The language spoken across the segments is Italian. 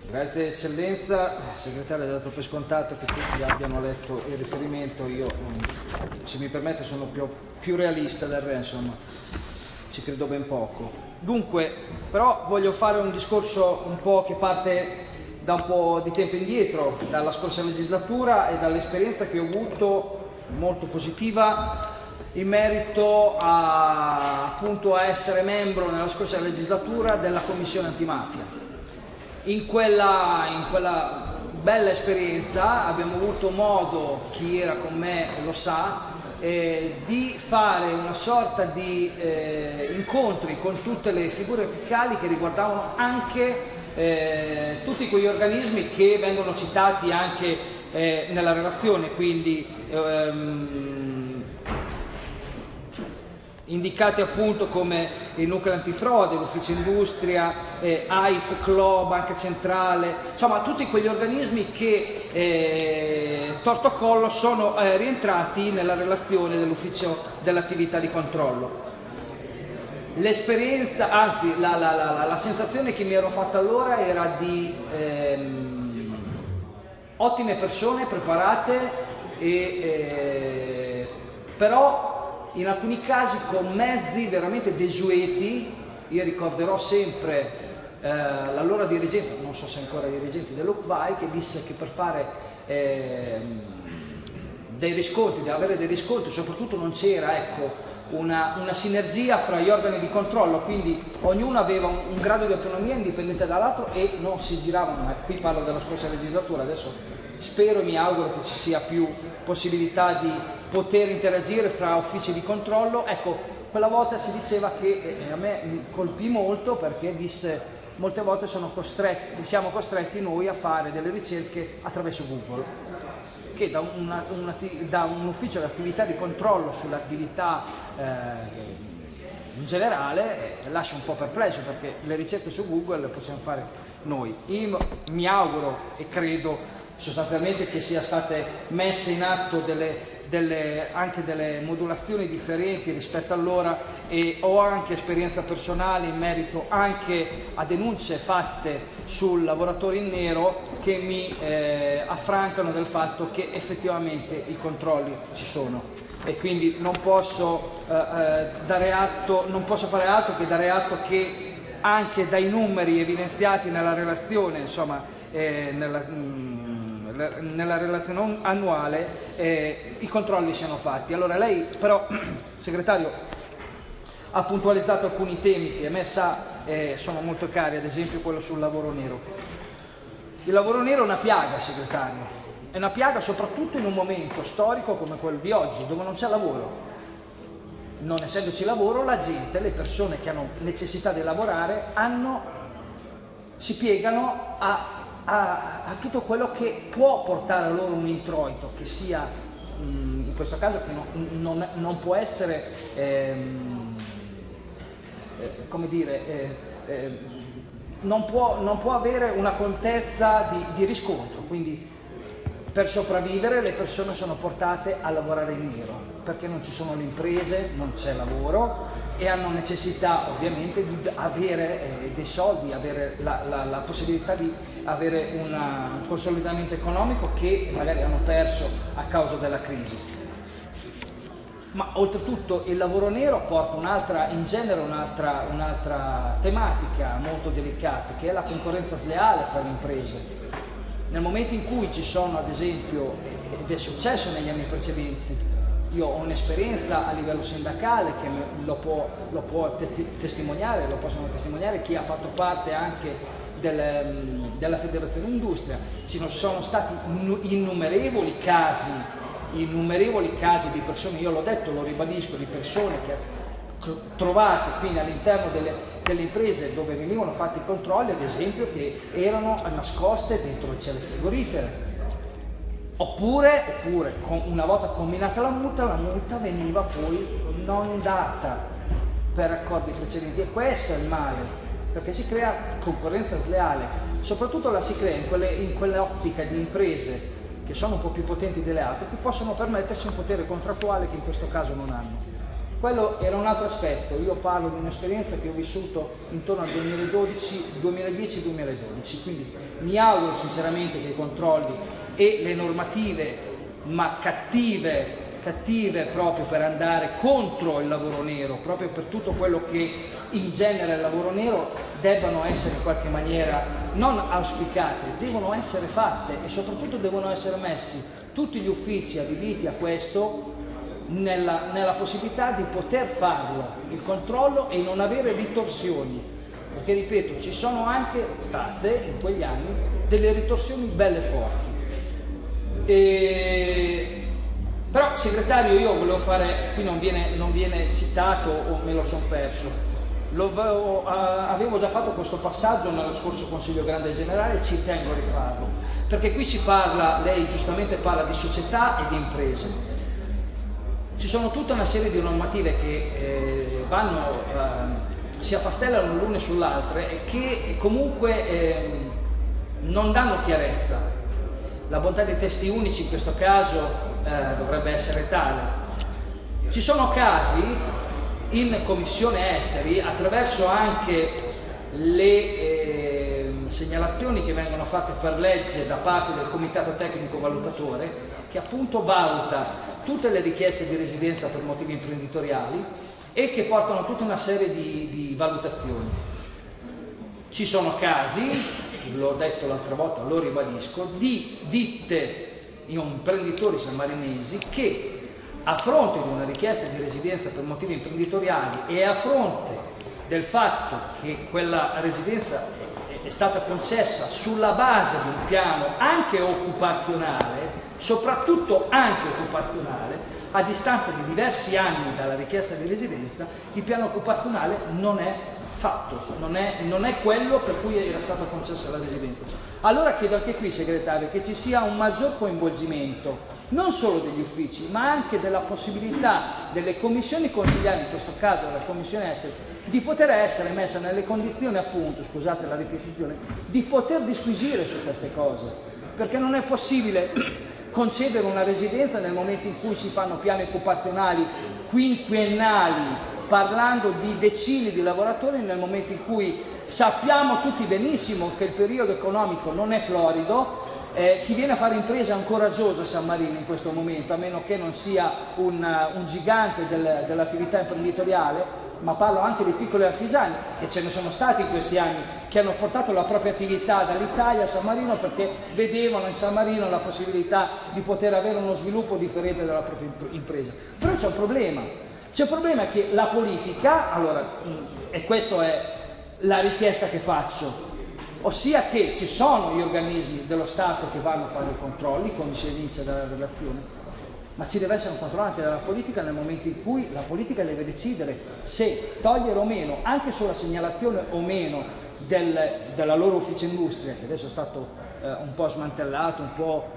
Grazie Eccellenza, segretario, ha dato per scontato che tutti abbiano letto il riferimento. Io, se mi permette, sono più realista del re, insomma, ci credo ben poco. Dunque, però voglio fare un discorso un po' che parte da un po' di tempo indietro, dalla scorsa legislatura e dall'esperienza che ho avuto molto positiva in merito appunto a essere membro nella scorsa legislatura della Commissione Antimafia. In quella bella esperienza abbiamo avuto modo, chi era con me lo sa, di fare una sorta di incontri con tutte le figure apicali che riguardavano anche tutti quegli organismi che vengono citati anche nella relazione, quindi indicati appunto come il nucleo antifrode, l'ufficio industria, AIF, CLO, Banca Centrale, insomma tutti quegli organismi che torto collo sono rientrati nella relazione dell'ufficio dell'attività di controllo. L'esperienza, anzi la sensazione che mi ero fatta allora era di ottime persone preparate però in alcuni casi con mezzi veramente desueti. Io ricorderò sempre l'allora dirigente, non so se ancora dirigente dell'UCVAI, che disse che per fare dei riscontri, di avere dei riscontri, soprattutto non c'era una sinergia fra gli organi di controllo, quindi ognuno aveva un grado di autonomia indipendente dall'altro e non si giravano. Ma qui parlo della scorsa legislatura, adesso spero e mi auguro che ci sia più possibilità di poter interagire fra uffici di controllo. Ecco, quella volta si diceva che a me mi colpì molto perché disse molte volte siamo costretti noi a fare delle ricerche attraverso Google, che da un ufficio di attività di controllo sull'attività in generale lascia un po' perplesso, perché le ricerche su Google le possiamo fare noi. Io mi auguro e credo sostanzialmente che sia state messe in atto anche delle modulazioni differenti rispetto allora, e ho anche esperienza personale in merito anche a denunce fatte sul lavoratore in nero che mi affrancano del fatto che effettivamente i controlli ci sono, e quindi non posso fare altro che dare atto che anche dai numeri evidenziati nella relazione, insomma nella relazione annuale, i controlli siano fatti. Allora lei però, segretario, ha puntualizzato alcuni temi che a me sono molto cari, ad esempio quello sul lavoro nero. Il lavoro nero è una piaga, segretario, è una piaga soprattutto in un momento storico come quello di oggi, dove non c'è lavoro. Non essendoci lavoro, la gente, le persone che hanno necessità di lavorare si piegano a tutto quello che può portare a loro un introito, che sia in questo caso che non può essere come dire, non può avere una contezza di riscontro. Quindi per sopravvivere le persone sono portate a lavorare in nero, perché non ci sono le imprese, non c'è lavoro e hanno necessità ovviamente di avere dei soldi, avere la possibilità di avere un consolidamento economico che magari hanno perso a causa della crisi. Ma oltretutto il lavoro nero porta in genere un'altra tematica molto delicata, che è la concorrenza sleale fra le imprese. Nel momento in cui ci sono, ad esempio, ed è successo negli anni precedenti, io ho un'esperienza a livello sindacale che lo può testimoniare, lo possono testimoniare chi ha fatto parte anche della Federazione Industria. Ci sono stati innumerevoli casi di persone, io l'ho detto, lo ribadisco, di persone che trovate quindi all'interno delle imprese dove venivano fatti i controlli, ad esempio, che erano nascoste dentro le celle frigorifere. Oppure una volta combinata la multa veniva poi non data per accordi precedenti, e questo è il male, perché si crea concorrenza sleale. Soprattutto la si crea in quell'ottica di imprese che sono un po' più potenti delle altre, che possono permettersi un potere contrattuale che in questo caso non hanno. Quello era un altro aspetto. Io parlo di un'esperienza che ho vissuto intorno al 2010-2012, quindi mi auguro sinceramente che i controlli e le normative, ma cattive proprio per andare contro il lavoro nero, proprio per tutto quello che ingenera il lavoro nero, debbano essere in qualche maniera non auspicate, devono essere fatte e soprattutto devono essere messi tutti gli uffici adibiti a questo nella possibilità di poter farlo, il controllo, e non avere ritorsioni, perché ripeto, ci sono anche state in quegli anni delle ritorsioni belle forti. Però segretario, io volevo fare, qui non viene citato o me lo sono perso, avevo già fatto questo passaggio nello scorso Consiglio Grande Generale e ci tengo a rifarlo, perché qui si parla, lei giustamente parla di società e di imprese. Ci sono tutta una serie di normative che si affastellano l'une sull'altra e che comunque non danno chiarezza. La bontà dei testi unici in questo caso dovrebbe essere tale. Ci sono casi in Commissione Esteri, attraverso anche le segnalazioni che vengono fatte per legge da parte del Comitato Tecnico Valutatore, che appunto valuta tutte le richieste di residenza per motivi imprenditoriali e che portano tutta una serie di valutazioni. Ci sono casi, l'ho detto l'altra volta, lo ribadisco, di ditte imprenditori sammarinesi che a fronte di una richiesta di residenza per motivi imprenditoriali e a fronte del fatto che quella residenza è stata concessa sulla base di un piano anche occupazionale, soprattutto anche occupazionale, a distanza di diversi anni dalla richiesta di residenza, il piano occupazionale non è fatto, non è quello per cui era stata concessa la residenza. Allora chiedo anche qui, segretario, che ci sia un maggior coinvolgimento non solo degli uffici, ma anche della possibilità delle commissioni consigliari, in questo caso della Commissione Esteri, di poter essere messa nelle condizioni, appunto, scusate la ripetizione, di poter disquisire su queste cose, perché non è possibile concedere una residenza nel momento in cui si fanno piani occupazionali quinquennali parlando di decine di lavoratori, nel momento in cui sappiamo tutti benissimo che il periodo economico non è florido. Chi viene a fare impresa è un coraggioso a San Marino in questo momento, a meno che non sia un gigante dell'attività imprenditoriale, ma parlo anche dei piccoli artigiani, che ce ne sono stati in questi anni, che hanno portato la propria attività dall'Italia a San Marino perché vedevano in San Marino la possibilità di poter avere uno sviluppo differente dalla propria impresa. Però c'è un problema. C'è il problema che la politica, allora, e questa è la richiesta che faccio, ossia che ci sono gli organismi dello Stato che vanno a fare i controlli, come si evince dalla relazione, ma ci deve essere un controllo anche dalla politica nel momento in cui la politica deve decidere se togliere o meno, anche sulla segnalazione o meno della loro ufficio industria, che adesso è stato un po' smantellato, un po'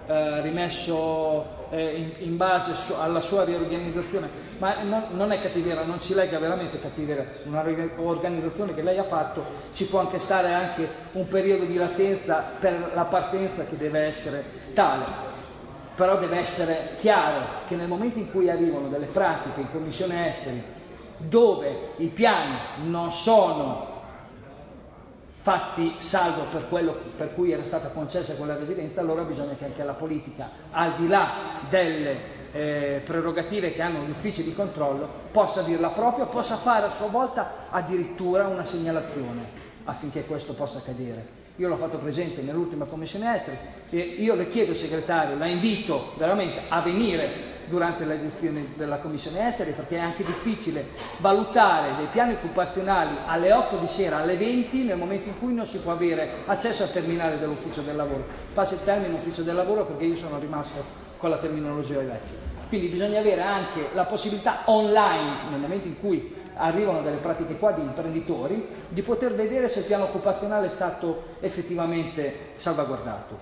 rimesso in base alla sua riorganizzazione, ma non è cattiveria, non ci lega veramente cattiveria, una organizzazione che lei ha fatto, ci può anche stare anche un periodo di latenza per la partenza che deve essere tale, però deve essere chiaro che nel momento in cui arrivano delle pratiche in Commissione Esteri dove i piani non sono fatti salvo per quello per cui era stata concessa quella residenza, allora bisogna che anche la politica, al di là delle prerogative che hanno gli uffici di controllo, possa dir la propria, possa fare a sua volta addirittura una segnalazione affinché questo possa accadere. Io l'ho fatto presente nell'ultima Commissione Esteri e io le chiedo, segretario, la invito veramente a venire durante le edizioni della Commissione Esteri, perché è anche difficile valutare dei piani occupazionali alle 8 di sera, alle 20, nel momento in cui non si può avere accesso al terminale dell'ufficio del lavoro. Passa il termine ufficio del lavoro perché io sono rimasto con la terminologia vecchia. Quindi bisogna avere anche la possibilità online, nel momento in cui arrivano delle pratiche qua di imprenditori, di poter vedere se il piano occupazionale è stato effettivamente salvaguardato.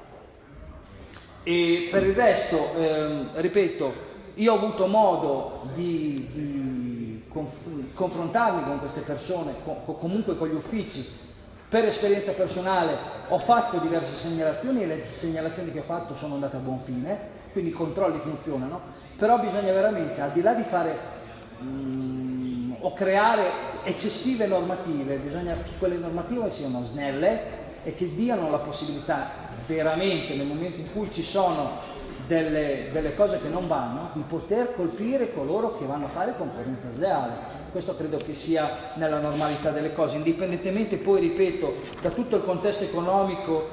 E per il resto, ripeto, io ho avuto modo di confrontarmi con queste persone, comunque con gli uffici. Per esperienza personale ho fatto diverse segnalazioni e le segnalazioni che ho fatto sono andate a buon fine, quindi i controlli funzionano, però bisogna veramente, al di là di fare o creare eccessive normative, bisogna che quelle normative siano snelle e che diano la possibilità veramente, nel momento in cui ci sono delle cose che non vanno, di poter colpire coloro che vanno a fare concorrenza sleale. Questo credo che sia nella normalità delle cose, indipendentemente poi, ripeto, da tutto il contesto economico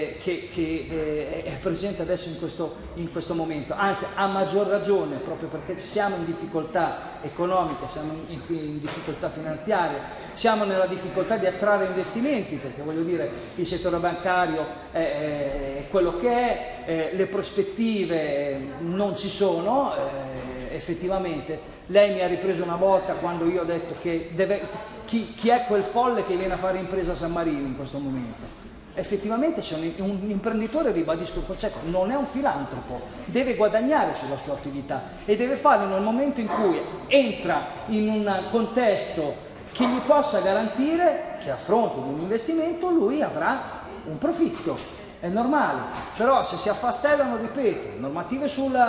che è presente adesso in questo momento. Anzi, a maggior ragione, proprio perché siamo in difficoltà economica, siamo in difficoltà finanziaria, siamo nella difficoltà di attrarre investimenti, perché voglio dire, il settore bancario è quello che è, le prospettive non ci sono, effettivamente. Lei mi ha ripreso una volta quando io ho detto che chi è quel folle che viene a fare impresa a San Marino in questo momento? Effettivamente c'è un imprenditore, ribadisco il concetto, non è un filantropo, deve guadagnare sulla sua attività e deve farlo nel momento in cui entra in un contesto che gli possa garantire che a fronte di un investimento lui avrà un profitto. È normale, però se si affastellano, ripeto, normative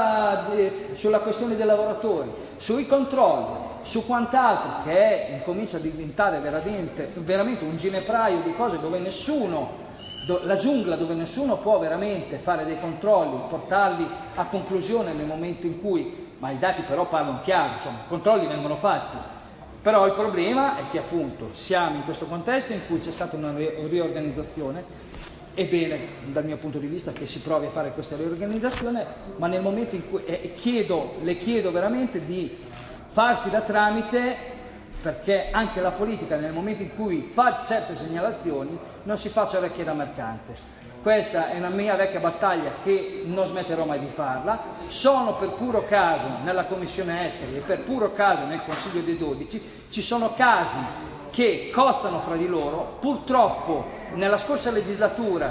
sulla questione dei lavoratori, sui controlli, su quant'altro, che incomincia a diventare veramente un ginepraio di cose dove nessuno, la giungla dove nessuno può veramente fare dei controlli, portarli a conclusione nel momento in cui, ma i dati però parlano chiaro, insomma, i controlli vengono fatti. Però il problema è che appunto siamo in questo contesto in cui c'è stata una riorganizzazione. È bene dal mio punto di vista che si provi a fare questa riorganizzazione, ma nel momento in cui le chiedo veramente di farsi da tramite, perché anche la politica nel momento in cui fa certe segnalazioni non si faccia orecchie da mercante. Questa è una mia vecchia battaglia che non smetterò mai di farla. Sono per puro caso nella Commissione Esteri e per puro caso nel Consiglio dei 12, ci sono casi che cozzano fra di loro. Purtroppo nella scorsa legislatura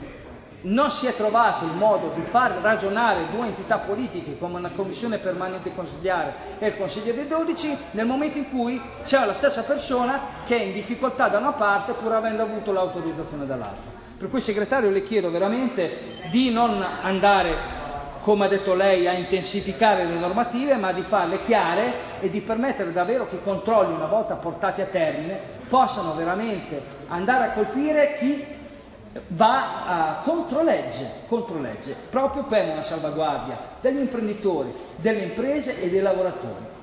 non si è trovato il modo di far ragionare due entità politiche come una commissione permanente consigliare e il Consiglio dei 12 nel momento in cui c'è la stessa persona che è in difficoltà da una parte pur avendo avuto l'autorizzazione dall'altra. Per cui, segretario, le chiedo veramente di non andare, come ha detto lei, a intensificare le normative, ma di farle chiare e di permettere davvero che i controlli, una volta portati a termine, possano veramente andare a colpire chi va a controlegge, proprio per una salvaguardia degli imprenditori, delle imprese e dei lavoratori.